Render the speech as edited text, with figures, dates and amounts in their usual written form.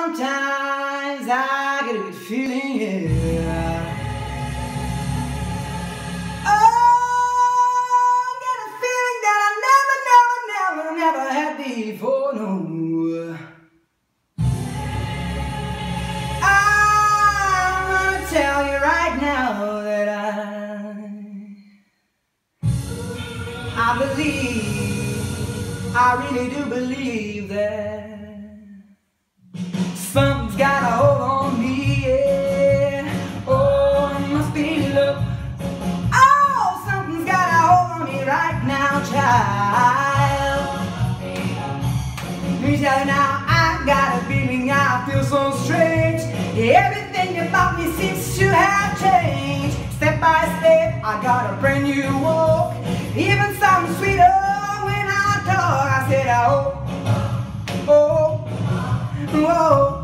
sometimes I get a good feeling, yeah. Oh, I get a feeling that I never had before, no. I'm gonna tell you right now that I believe, I really do believe that something's got a hold on me, yeah. Oh, it must be love. Oh, something's got a hold on me right now, child. Let me tell you now, I got a feeling I feel so strange. Everything about me seems to have changed. Step by step, I got a brand new walk. Even sounds sweeter when I talk. I said, oh, oh, oh.